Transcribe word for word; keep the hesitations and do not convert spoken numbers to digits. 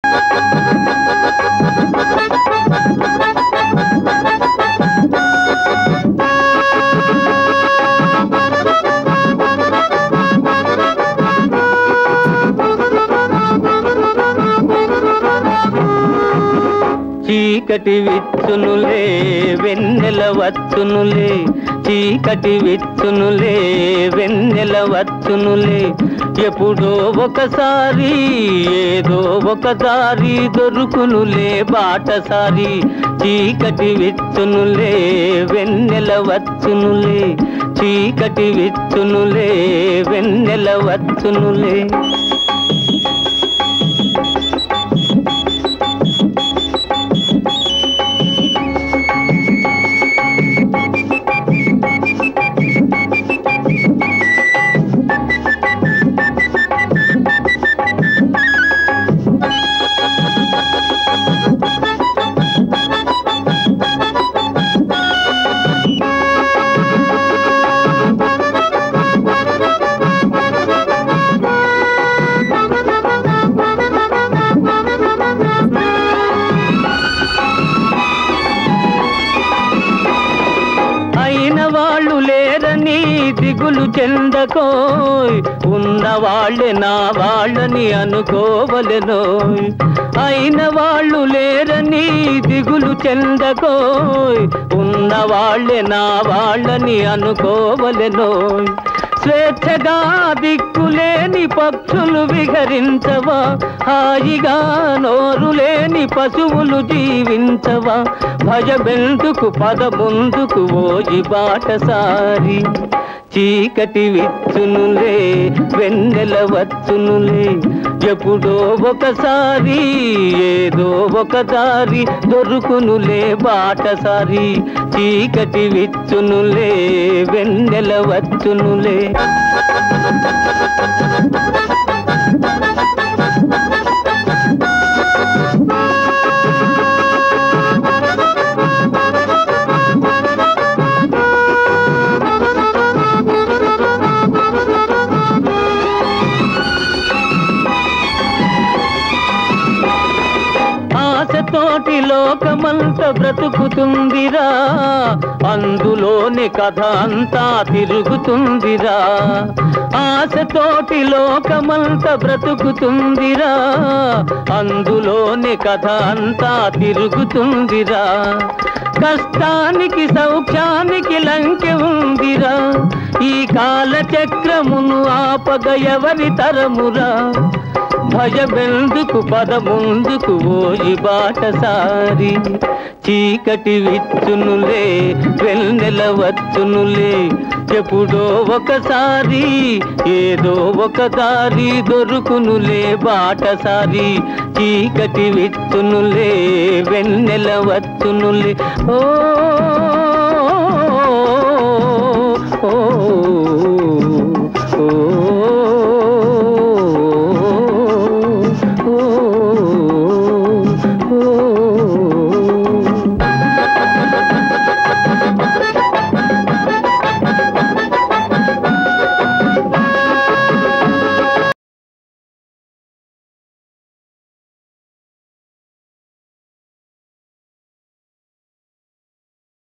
చీకటి విచ్చునులే వెన్నెల వచ్చునులే, చీకటి విచ్చునులే వెన్నెల వచ్చునులే, ఎప్పుడో ఒకసారి ఏదో ఒక దారి దొరుకునులే బాటసారి. చీకటి విచ్చునులే వెన్నెల వచ్చునులే, చీకటి విచ్చునులే వెన్నెల వచ్చునులే. వాళ్ళు లేరని దిగులు చెందకోయ్, ఉన్న వాళ్ళే నా వాళ్ళని అనుకోవలెనోయ్. అయిన వాళ్ళు లేరని దిగులు చెందకోయ్, ఉన్న వాళ్ళే నా వాళ్ళని అనుకోవలెనోయ్. స్వేచ్ఛగా దిక్కులేని పక్షులు విహరించవా, హాయిగా నోరు లేని పశువులు జీవించవా. భయమెందుకు పద ముందుకు ఓయి బాటసారి. చీకటి విచ్చునులే వెన్నెల వచ్చునులే, ఎప్పుడో ఒకసారి ఏదో ఒక దారి దొరుకునులే బాటసారి. చీకటి విచ్చునులే వెన్నెల వచ్చునులే. ఆశతోటి లోకమంతా బ్రతుకుతుందిరా, అందులోని కథ అంతా తిరుగుతుందిరా. ఆశతోటి లోకమంతా బ్రతుకుతుందిరా, అందులోని కథ అంతా తిరుగుతుందిరా. కష్టానికి సౌఖ్యానికి లంకె ఉందిరా, ఈ కాలచక్రమును ఆపగ ఎవరి తరమురా. భయమెందుకు పద ముందుకు ఓయి బాటసారి. చీకటి విచ్చునులే వెన్నెల వచ్చునులే, ఎప్పుడో ఒకసారి ఏదో ఒక దారి దొరుకునులే బాటసారి. చీకటి విచ్చునులే వెన్నెల వచ్చునులే. ఓ